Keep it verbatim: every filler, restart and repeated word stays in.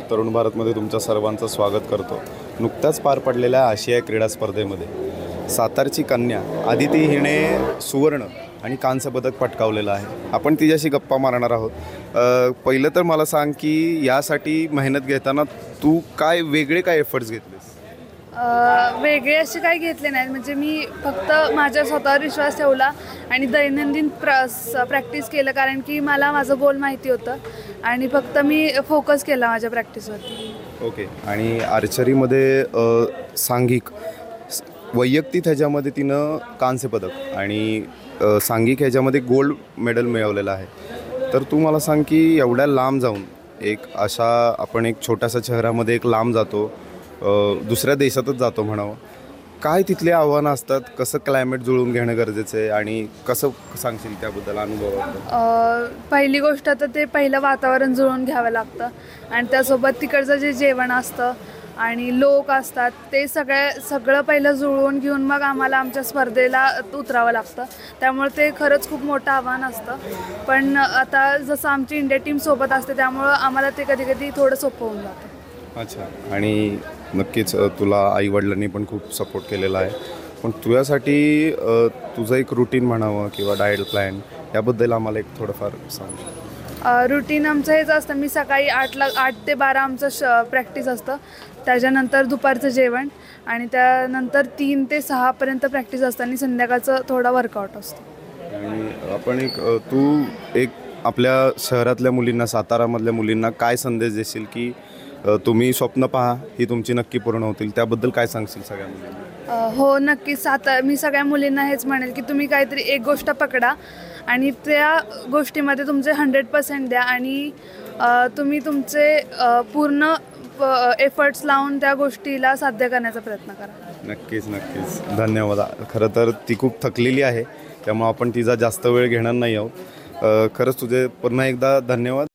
तरुण भारतमध्ये तुमच्या सर्वांचं स्वागत करतो। नुकत्याच पार पडलेल्या आशियाई क्रीडा स्पर्धेमध्ये सातारची कन्या आदिती हिने सुवर्ण आणि कांस्य पदक पटकावलेलं आहे। आपण तिच्याशी गप्पा मारणार आहोत। पहिलं तर मला सांग की यासाठी मेहनत घेताना तू काय वेगळे काय एफर्ट्स घेतलेस? वेगळे असे काही घेतले नाहीत, म्हणजे मी फक्त माझ्या स्वतःवर विश्वास ठेवला आणि दैनंदिन प्र प्रॅक्टिस केलं, कारण की मला माझं गोल माहिती होतं आणि फक्त मी फोकस केला माझ्या प्रॅक्टिसवरती। ओके। आणि आर्चरीमध्ये सांघिक वैयक्तिक ह्याच्यामध्ये तिनं कांस्य पदक आणि सांघिक ह्याच्यामध्ये गोल्ड मेडल मिळवलेलं आहे। तर तू मला सांग की एवढ्या लांब जाऊन एक अशा आपण एक छोट्याशा शहरामध्ये एक लांब जातो, दुसऱ्या देशातच जातो म्हणावं, काय तिथले आव्हानं असतात, कसं क्लायमेट जुळवून घेणं गरजेचं आहे आणि कसं सांगशील त्याबद्दल अनुभव? पहिली गोष्ट तर ते पहिलं वातावरण जुळवून घ्यावं लागतं आणि त्यासोबत तिकडचं जे जेवण असतं आणि लोक असतात ते सगळे सगळं पहिलं जुळवून घेऊन मग आम्हाला आमच्या स्पर्धेला उतरावं लागतं। त्यामुळे ते खरंच खूप मोठं आव्हान असतं, पण आता जसं आमची इंडिया टीम सोबत असते त्यामुळं आम्हाला ते कधी कधी थोडं सोपं होऊन जातं। अच्छा। आणि नक्कीच तुला आईवडिलांनी पण खूप सपोर्ट केलेला आहे, पण तुझ्यासाठी तुझं एक रुटीन म्हणावं किंवा डाएट प्लॅन याबद्दल आम्हाला एक थोडंफार सांग। रुटीन आमचं हेच असतं, मी सकाळी आठला आठ ते बारा आमचं श प्रॅक्टिस असतं, त्याच्यानंतर दुपारचं जेवण आणि त्यानंतर तीन ते सहापर्यंत प्रॅक्टिस असतं आणि संध्याकाळचं थोडा वर्कआउट असतो। आणि आपण एक तू एक आपल्या शहरातल्या मुलींना, सातारामधल्या मुलींना काय संदेश देशील की तुम्ही स्वप्न पहा, ही तुमची नक्की पूर्ण होतील, त्याबद्दल काय सांगशील सगळ्या मुलींना? हो नक्कीच। साता मी सगळ्या मुलींना हेच म्हणेल की तुम्ही काहीतरी एक गोष्ट पकडा आणि त्या गोष्टीमध्ये तुमचे हंड्रेड पर्सेंट द्या आणि तुम्ही तुमचे पूर्ण एफर्ट्स लावून त्या गोष्टीला साध्य करण्याचा प्रयत्न करा। नक्कीच नक्कीच धन्यवाद। खरं तर ती खूप थकलेली आहे, त्यामुळे आपण तिचा जास्त वेळ घेणार नाही आहोत। खरंच तुझे पुन्हा एकदा धन्यवाद